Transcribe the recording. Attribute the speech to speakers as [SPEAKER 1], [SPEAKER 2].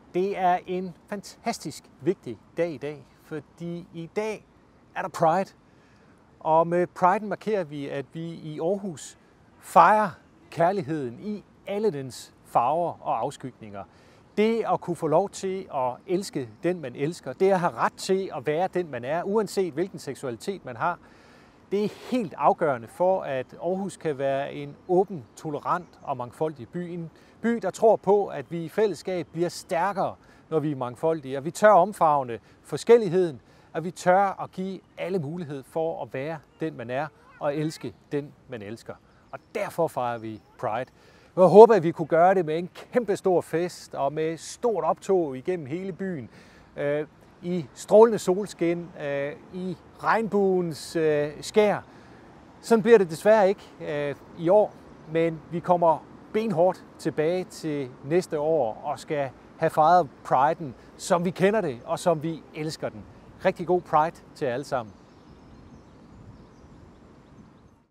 [SPEAKER 1] Det er en fantastisk vigtig dag i dag, fordi i dag er der Pride. Og med Pride markerer vi, at vi i Aarhus fejrer kærligheden i alle dens farver og afskygninger. Det at kunne få lov til at elske den, man elsker, det at have ret til at være den, man er, uanset hvilken seksualitet man har, det er helt afgørende for, at Aarhus kan være en åben, tolerant og mangfoldig by. En by, der tror på, at vi i fællesskab bliver stærkere, når vi er mangfoldige, og vi tør omfavne forskelligheden, og vi tør at give alle mulighed for at være den, man er, og elske den, man elsker. Og derfor fejrer vi Pride. Jeg håber, at vi kunne gøre det med en kæmpe stor fest og med stort optog igennem hele byen. I strålende solskin, i regnbuens skær. Sådan bliver det desværre ikke i år, men vi kommer benhårdt tilbage til næste år og skal have fejret Pride'en, som vi kender det og som vi elsker den. Rigtig god Pride til alle sammen.